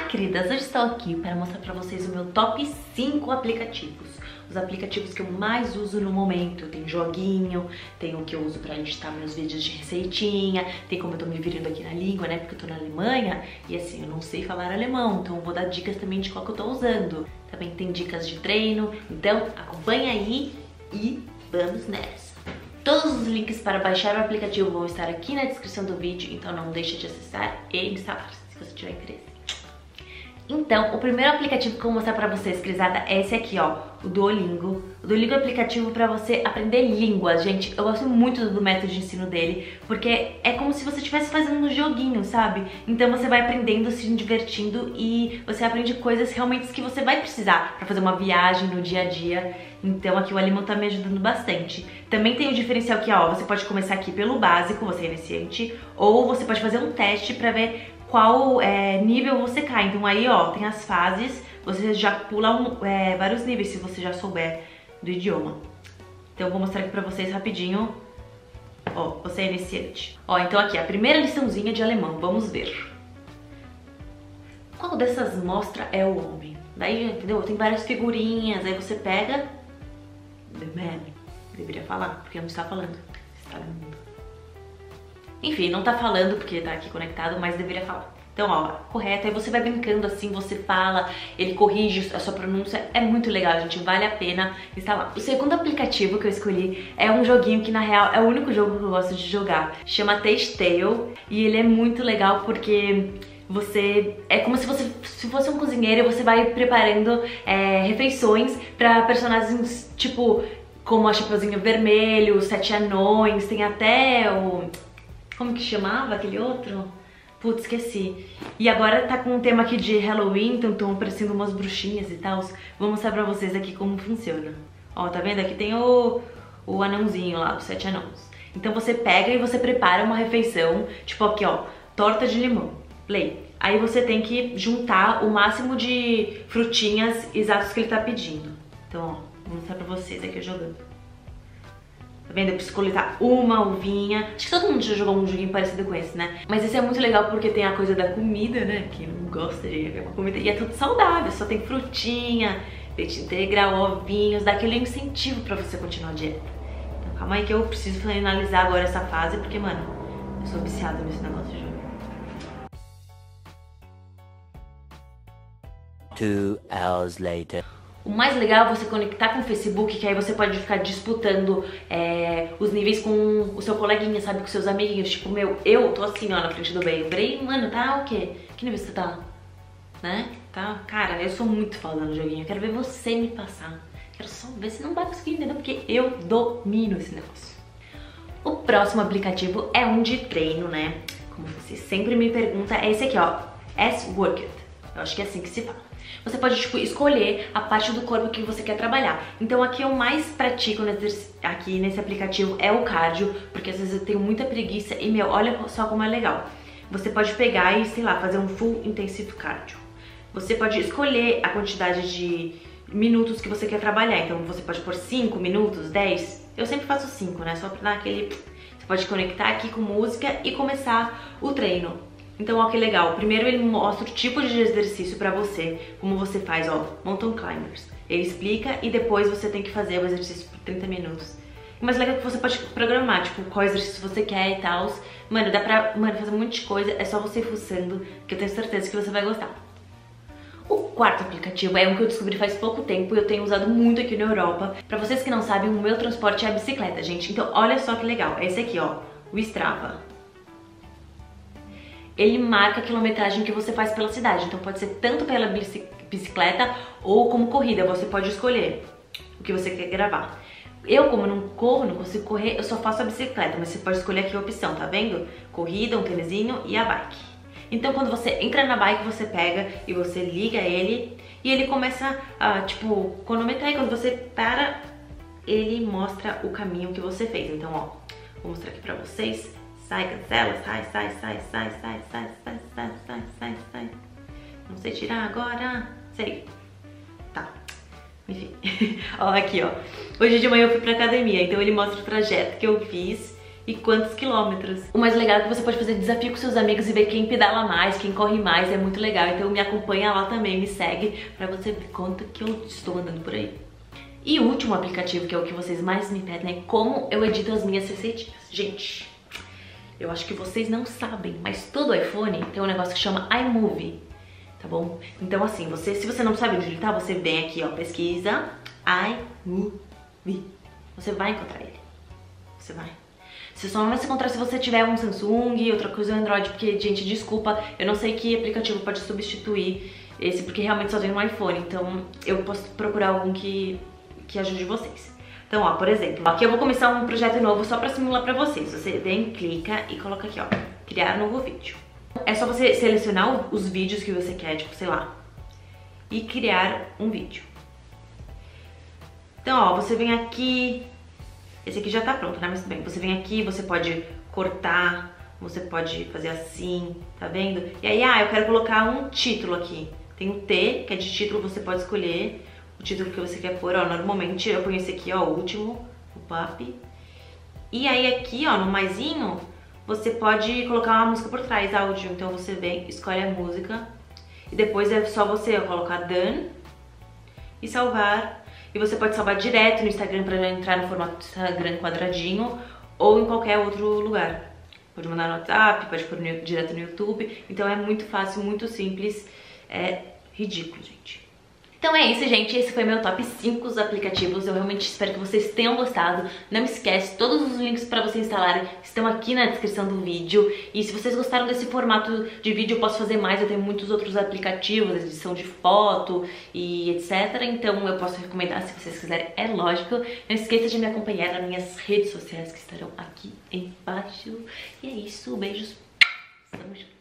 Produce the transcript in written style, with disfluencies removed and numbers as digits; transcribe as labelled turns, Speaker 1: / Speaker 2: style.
Speaker 1: queridas, hoje estou aqui para mostrar para vocês o meu top 5 aplicativos. Os aplicativos que eu mais uso no momento. Tem joguinho, tem o que eu uso para editar meus vídeos de receitinha, tem como eu tô me virando aqui na língua, né, porque eu tô na Alemanha e assim, eu não sei falar alemão, então eu vou dar dicas também de qual que eu tô usando. Também tem dicas de treino, então acompanha aí e vamos nessa. Todos os links para baixar o aplicativo vão estar aqui na descrição do vídeo, então não deixe de acessar e instalar, se você tiver interesse. Então, o primeiro aplicativo que eu vou mostrar pra vocês, crisada, é esse aqui, ó, o Duolingo. O Duolingo é um aplicativo pra você aprender línguas, gente. Eu gosto muito do método de ensino dele, porque é como se você estivesse fazendo um joguinho, sabe? Então você vai aprendendo, se divertindo e você aprende coisas realmente que você vai precisar pra fazer uma viagem no dia a dia. Então aqui o alemão tá me ajudando bastante. Também tem o diferencial que, ó, você pode começar aqui pelo básico, você é iniciante, ou você pode fazer um teste pra ver qual nível você cai. Então aí, ó, tem as fases, você já pula vários níveis se você já souber do idioma. Então eu vou mostrar aqui pra vocês rapidinho. Ó, você é iniciante. Ó, então aqui, a primeira liçãozinha de alemão, vamos ver. Qual dessas mostra é o homem? Daí, entendeu? Tem várias figurinhas, aí você pega... The man. Deveria falar, porque não está falando. Está lendo. Enfim, não tá falando porque tá aqui conectado, mas deveria falar. Então, ó, correto. Aí você vai brincando assim, você fala, ele corrige a sua pronúncia. É muito legal, gente. Vale a pena instalar. O segundo aplicativo que eu escolhi é um joguinho que, na real, é o único jogo que eu gosto de jogar. Chama Taste Tale. E ele é muito legal porque... é como se você fosse um cozinheiro e você vai preparando refeições pra personagens, tipo, como a Chapeuzinho Vermelho, os Sete Anões, tem até o... Como que chamava aquele outro? Putz, esqueci. E agora tá com um tema aqui de Halloween, então estão aparecendo umas bruxinhas e tal. Vou mostrar pra vocês aqui como funciona. Ó, tá vendo? Aqui tem o anãozinho lá, os 7 anãos. Então você pega e você prepara uma refeição, tipo aqui, ó, torta de limão. Play. Aí você tem que juntar o máximo de frutinhas exatos que ele tá pedindo. Então, ó, vou mostrar pra vocês aqui jogando. Tá vendo? Eu preciso coletar uma uvinha. Acho que todo mundo já jogou um joguinho parecido com esse, né? Mas esse é muito legal porque tem a coisa da comida, né? Quem não gosta de uma comida. E é tudo saudável, só tem frutinha, leite integral, ovinhos, dá aquele incentivo pra você continuar a dieta. Então calma aí que eu preciso finalizar agora essa fase, porque, mano, eu sou viciada nesse negócio de jogo.
Speaker 2: 2 hours later.
Speaker 1: O mais legal é você conectar com o Facebook, que aí você pode ficar disputando os níveis com o seu coleguinha, sabe? Com seus amiguinhos. Tipo, eu tô assim, ó, na frente do Bray. O Bray, mano, tá o quê? Que nível você tá? Né? Tá? Cara, eu sou muito foda no joguinho. Eu quero ver você me passar. Quero só ver se não vai conseguir entender, porque eu domino esse negócio. O próximo aplicativo é um de treino, né? Como você sempre me pergunta, é esse aqui, ó. S-Workout. Eu acho que é assim que se fala. Você pode, tipo, escolher a parte do corpo que você quer trabalhar. Então aqui eu mais pratico aqui nesse aplicativo é o cardio, porque às vezes eu tenho muita preguiça e, meu, olha só como é legal. Você pode pegar e, sei lá, fazer um full intensive cardio. Você pode escolher a quantidade de minutos que você quer trabalhar. Então você pode pôr 5 minutos, 10. Eu sempre faço 5, né? Só pra dar aquele... Você pode conectar aqui com música e começar o treino. Então, ó, que legal. Primeiro ele mostra o tipo de exercício pra você, como você faz, ó, mountain climbers. Ele explica e depois você tem que fazer o exercício por 30 minutos. E mais legal é que você pode programar, tipo, qual exercício você quer e tal. Mano, dá pra fazer um monte de coisa, é só você ir fuçando, que eu tenho certeza que você vai gostar. O quarto aplicativo é um que eu descobri faz pouco tempo e eu tenho usado muito aqui na Europa. Pra vocês que não sabem, o meu transporte é a bicicleta, gente. Então, olha só que legal. É esse aqui, ó, o Strava. Ele marca a quilometragem que você faz pela cidade, então pode ser tanto pela bicicleta ou como corrida, você pode escolher o que você quer gravar. Eu, como não corro, não consigo correr, eu só faço a bicicleta, mas você pode escolher aqui a opção, tá vendo? Corrida, um tênisinho e a bike. Então quando você entra na bike, você pega e você liga ele e ele começa a, tipo, cronometrar, e quando você para, ele mostra o caminho que você fez. Então, ó, vou mostrar aqui pra vocês. Sai, cancela, sai. Não sei tirar agora. Sei. Tá. Enfim. Ó, aqui, ó. Hoje de manhã eu fui pra academia, então ele mostra o trajeto que eu fiz e quantos quilômetros. O mais legal é que você pode fazer desafio com seus amigos e ver quem pedala mais, quem corre mais, é muito legal. Então me acompanha lá também, me segue pra você ver quanto que eu estou andando por aí. E o último aplicativo, que é o que vocês mais me pedem, é como eu edito as minhas receitinhas. Gente, eu acho que vocês não sabem, mas todo iPhone tem um negócio que chama iMovie, tá bom? Então assim, se você não sabe onde ele tá, você vem aqui, ó, pesquisa iMovie. Você vai encontrar ele. Você vai. Você só não vai se encontrar se você tiver um Samsung, outra coisa no Android, porque, gente, desculpa, eu não sei que aplicativo pode substituir esse, porque realmente só tem no iPhone, então eu posso procurar algum que ajude vocês. Então, ó, por exemplo, aqui eu vou começar um projeto novo só pra simular pra vocês. Você vem, clica e coloca aqui, ó, criar novo vídeo. É só você selecionar os vídeos que você quer, tipo, sei lá, e criar um vídeo. Então, ó, você vem aqui, esse aqui já tá pronto, né? Mas tudo bem, você vem aqui, você pode cortar, você pode fazer assim, tá vendo? E aí, eu quero colocar um título aqui. Tem o T, que é de título, você pode escolher o título que você quer pôr, ó. Normalmente eu ponho esse aqui, ó, o último, o PAP. E aí aqui, ó, no maisinho, você pode colocar uma música por trás, áudio. Então você vem, escolhe a música e depois é só você colocar done e salvar. E você pode salvar direto no Instagram para já entrar no formato do Instagram quadradinho ou em qualquer outro lugar. Pode mandar no WhatsApp, pode pôr direto no YouTube. Então é muito fácil, muito simples. É ridículo, gente. Então é isso, gente, esse foi meu top 5 dos aplicativos. Eu realmente espero que vocês tenham gostado. Não esquece, todos os links para você instalarem estão aqui na descrição do vídeo. E se vocês gostaram desse formato de vídeo, eu posso fazer mais. Eu tenho muitos outros aplicativos, edição de foto e etc. Então eu posso recomendar se vocês quiserem, é lógico. Não esqueça de me acompanhar nas minhas redes sociais que estarão aqui embaixo. E é isso, beijos. Tamo junto.